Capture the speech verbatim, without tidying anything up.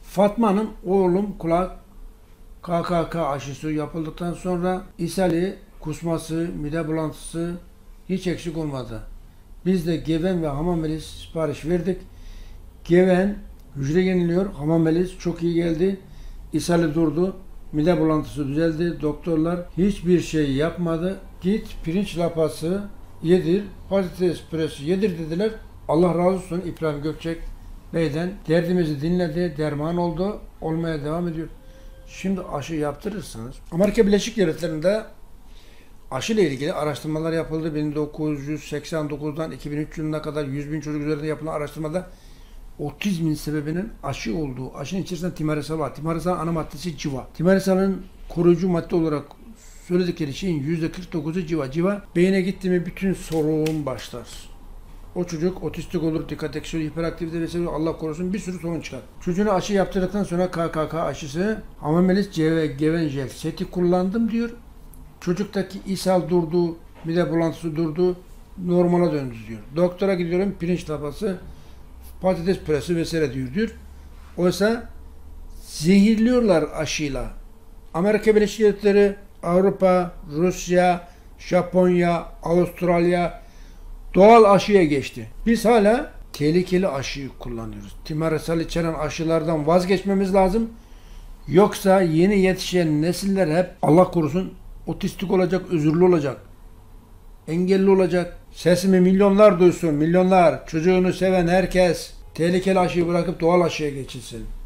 Fatma Hanım, oğlum kulak K K K aşısı yapıldıktan sonra ishali, kusması, mide bulantısı hiç eksik olmadı. Biz de Geven ve Hamamelis sipariş verdik. Geven hücre yeniliyor, Hamamelis çok iyi geldi. İshali durdu, mide bulantısı düzeldi. Doktorlar hiçbir şey yapmadı. Git pirinç lapası yedir, patates püresi yedir dediler. Allah razı olsun İbrahim Gökçek Bey'den derdimizi dinledi, derman oldu, olmaya devam ediyor. Şimdi aşı yaptırırsınız. Amerika Birleşik Devletleri'nde aşı ile ilgili araştırmalar yapıldı. bin dokuz yüz seksen dokuzdan iki bin üç yılına kadar yüz bin çocuk üzerinde yapılan araştırmada otizmin sebebinin aşı olduğu. Aşının içerisinde timerasal var. Timerasalın ana maddesi civa. Timerasalın koruyucu madde olarak söyledikleri şeyin yüzde kırk dokuzu civa. Civa beyne gitti mi bütün sorun başlar. O çocuk otistik olur, dikkat eksikliği, hiperaktivite vesaire, Allah korusun bir sürü sorun çıkar. Çocuğuna aşı yaptırdıktan sonra K K K aşısı Hamamelis C ve Geven seti kullandım diyor. Çocuktaki ishal durdu, mide bulantısı durdu, normala döndü diyor. Doktora gidiyorum, pirinç lapası, patates püresi vesaire diyor diyor. Oysa zehirliyorlar aşıyla. Amerika Birleşik Devletleri, Avrupa, Rusya, Japonya, Avustralya doğal aşıya geçti. Biz hala tehlikeli aşıyı kullanıyoruz. Timerasal içeren aşılardan vazgeçmemiz lazım. Yoksa yeni yetişen nesiller hep Allah korusun otistik olacak, özürlü olacak, engelli olacak. Sesimi milyonlar duysun, milyonlar. Çocuğunu seven herkes tehlikeli aşıyı bırakıp doğal aşıya geçilsin.